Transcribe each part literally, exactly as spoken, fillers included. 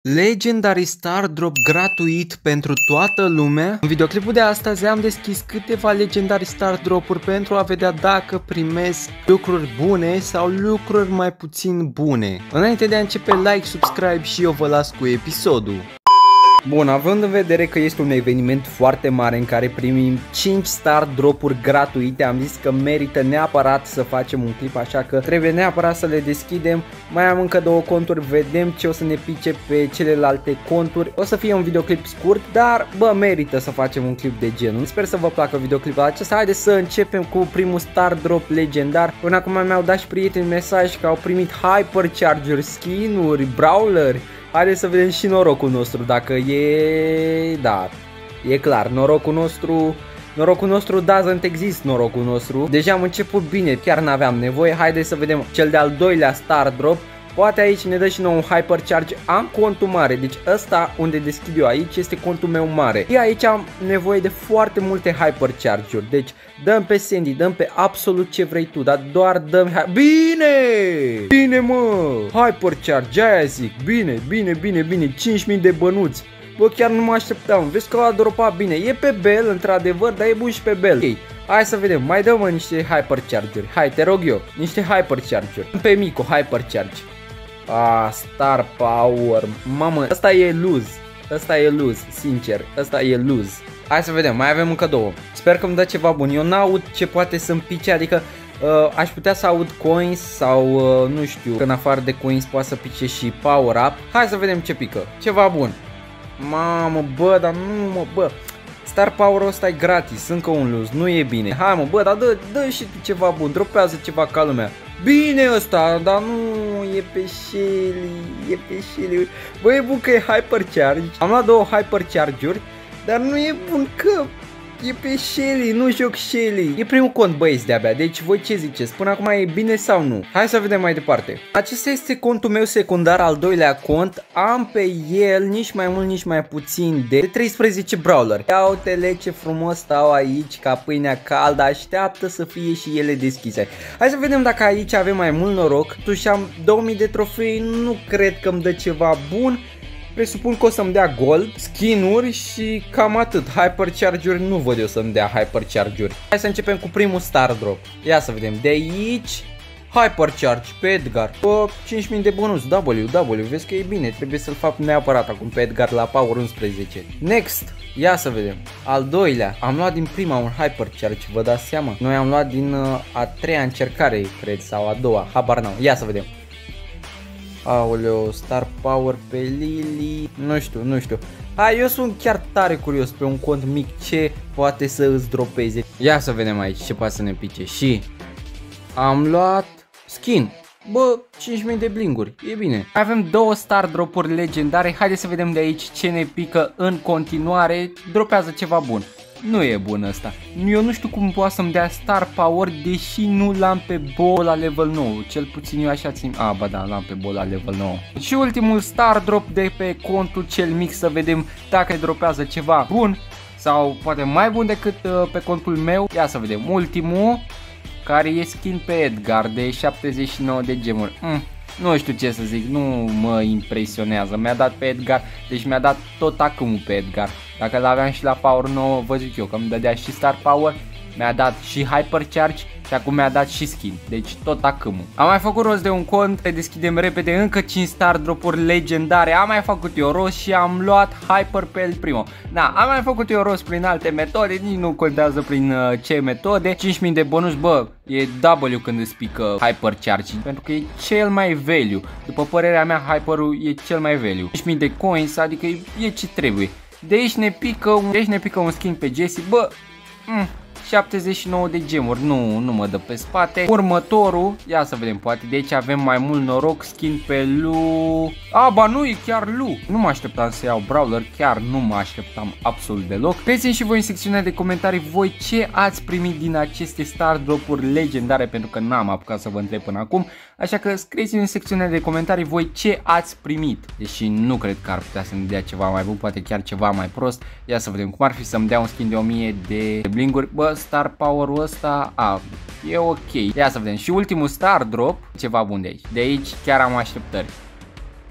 Legendary Star Drop gratuit pentru toată lumea. În videoclipul de astăzi am deschis câteva Legendary Star Drop-uri pentru a vedea dacă primesc lucruri bune sau lucruri mai puțin bune. Înainte de a începe, like, subscribe și eu vă las cu episodul. Bun, având în vedere că este un eveniment foarte mare în care primim cinci Star Drop-uri gratuite, am zis că merită neapărat să facem un clip, așa că trebuie neapărat să le deschidem. Mai am încă două conturi, vedem ce o să ne pice pe celelalte conturi. O să fie un videoclip scurt, dar bă, merită să facem un clip de genul. Sper să vă placă videoclipul acesta. Haideți să începem cu primul Star Drop legendar. Până acum mi-au dat și prieteni mesaj că au primit Hypercharger, skin-uri, brawler. Haideți să vedem și norocul nostru, dacă e... da, e clar, norocul nostru... Norocul nostru doesn't exist, norocul nostru. Deja am început bine, chiar n-aveam nevoie. Haideți să vedem cel de-al doilea Star Drop. Poate aici ne dă și nou un Hypercharge. Am contul mare, deci ăsta unde deschid eu aici este contul meu mare. Și aici am nevoie de foarte multe Hypercharge-uri. Deci dăm pe Sandy, dăm pe absolut ce vrei tu, dar doar dăm... Bine! Bine mă! Hypercharge, aia zic. Bine, bine, bine, bine. cinci mii de bănuți. Bă, chiar nu mă așteptam. Vezi că a dropat bine. E pe Bell, într-adevăr, dar e bun și pe Bell. Okay. Hai să vedem. Mai dăm niște Hypercharge-uri. Hai, te rog eu. Niște Hypercharge-uri. Pe Mico, Hypercharge. Ah, Star Power. Mamă, ăsta e lose. Ăsta e lose, sincer. Ăsta e lose. Hai să vedem, mai avem încă două. Sper că îmi dă ceva bun. Eu n-aud ce poate să-mi pice, adică uh, aș putea să aud coins sau uh, nu știu, că în afară de coins poate să pice și power up. Hai să vedem ce pică. Ceva bun. Mamă, bă, dar nu mă, bă. Star Power-ul ăsta e gratis, încă un lose, nu e bine. Hai mă, bă, dar dă, dă și tu ceva bun, dropează ceva ca lumea. Bine ăsta, dar nu e pe Shelly, e pe Shelly. Bă, e bun că e Hypercharge. Am luat două Hypercharge-uri, dar nu e bun că e pe Shelly, nu joc Shelly. E primul cont, băieți, de-abia, deci voi ce ziceți? Până acum e bine sau nu? Hai să vedem mai departe. Acesta este contul meu secundar, al doilea cont. Am pe el nici mai mult, nici mai puțin de treisprezece brawler. Ia uite-le ce frumos stau aici ca pâinea caldă, așteaptă să fie și ele deschise. Hai să vedem dacă aici avem mai mult noroc. Totuși am două mii de trofei, nu cred că îmi dă ceva bun. Presupun că o să-mi dea gold, skin-uri și cam atât. Hypercharge-uri nu văd eu să-mi dea Hypercharge-uri. Hai să începem cu primul Star Drop. Ia să vedem. De aici Hypercharge pe Edgar. Bă, cinci mii de bonus. W, W, vezi că e bine. Trebuie să-l fac neapărat acum pe Edgar la Power unsprezece. Next. Ia să vedem. Al doilea. Am luat din prima un Hypercharge, vă dați seama? Noi am luat din uh, a treia încercare, cred, sau a doua. Habar n-am. Ia să vedem. Aoleo, Star Power pe Lily. Nu știu, nu știu. Hai, eu sunt chiar tare curios pe un cont mic ce poate să îți dropeze. Ia să vedem aici ce poate să ne pice. Și am luat skin. Bă, cinci mii de blinguri, e bine. Avem două Star Drop-uri legendare. Haideți să vedem de aici ce ne pică în continuare. Dropează ceva bun. Nu e bun ăsta. Eu nu știu cum poate să-mi dea Star Power, deși nu l-am pe Bo la level nouă. Cel puțin eu așa țin. A, ba da, l-am pe Bo la level nouă. Și ultimul Star Drop de pe contul cel mic, să vedem dacă dropează ceva bun sau poate mai bun decât uh, pe contul meu. Ia să vedem. Ultimul, care e skin pe Edgar de șaptezeci și nouă de gemuri. Mm. Nu știu ce să zic, nu mă impresionează. Mi-a dat pe Edgar, deci mi-a dat tot acumul pe Edgar. Dacă l-aveam și la Power nouă, vă zic eu că îmi dădea și Star Power, mi-a dat și Hypercharge și acum mi-a dat și skin. Deci tot acumul. Am mai făcut rost de un cont, deschidem repede încă cinci Star Drop-uri legendare. Am mai făcut eu rost și am luat Hyper pe el primo. Da, am mai făcut eu rost prin alte metode, nici nu contează prin uh, ce metode. cinci mii de bonus, bă, e W când îți pică Hypercharge, pentru că e cel mai value. După părerea mea, Hyper-ul e cel mai value. cinci mii de coins, adică e, e ce trebuie. De aici ne pică un, de aici ne pică un skin pe Jessie, bă, mm, șaptezeci și nouă de gemuri, nu, nu mă dă pe spate. Următorul, ia să vedem, poate de aici avem mai mult noroc, skin pe Lu. A, ba nu, e chiar Lu. Nu mă așteptam să iau brawler, chiar nu mă așteptam absolut deloc. Scrieți-mi și voi în secțiunea de comentarii voi ce ați primit din aceste Star Drop-uri legendare, pentru că n-am apucat să vă întreb până acum. Așa că scrieți-mi în secțiunea de comentarii voi ce ați primit. Deși nu cred că ar putea să-mi dea ceva mai bun, poate chiar ceva mai prost. Ia să vedem cum ar fi să-mi dea un skin de o mie de blinguri. Bă, Star Power-ul ăsta, a, e ok. Ia să vedem. Și ultimul Star Drop, ceva bun de aici. De aici chiar am așteptări.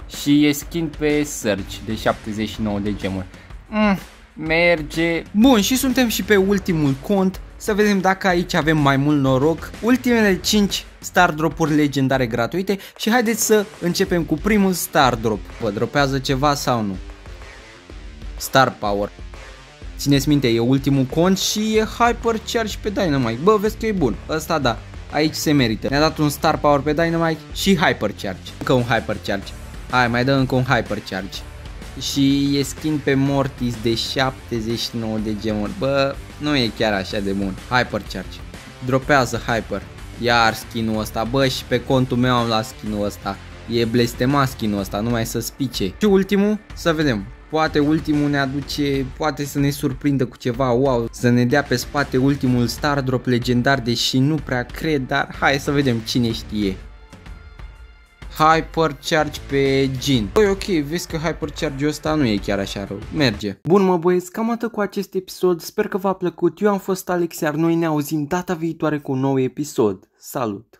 și e skin pe Search de șaptezeci și nouă de gemuri. Mm, merge. Bun, și suntem și pe ultimul cont. Să vedem dacă aici avem mai mult noroc. Ultimele cinci Star Drop-uri legendare gratuite și haideți să începem cu primul Star Drop. Vă dropează ceva sau nu? Star Power. Țineți minte, e ultimul cont și e Hyper Charge pe Dynamite. Bă, vezi că e bun. Ăsta da, aici se merită. Ne-a dat un Star Power pe Dynamite și Hyper Charge. Încă un Hyper Charge. Hai, mai dă încă un Hyper Charge. Și e skin pe Mortis de șaptezeci și nouă de gemuri. Bă, nu e chiar așa de bun. Hyper Charge. Dropează Hyper. Iar skinul ăsta. Bă, și pe contul meu am luat skinul ăsta. E blestemat skinul ăsta, numai să spice. Și ultimul, să vedem. Poate ultimul ne aduce, poate să ne surprindă cu ceva, wow, să ne dea pe spate ultimul Star Drop legendar, deși nu prea cred, dar hai să vedem, cine știe. Hyper Charge pe Jhin. Băi, ok, vezi că Hyper Charge-ul ăsta nu e chiar așa rău, merge. Bun, mă băieți, cam atât cu acest episod, sper că v-a plăcut. Eu am fost Alex, iar noi ne auzim data viitoare cu un nou episod. Salut!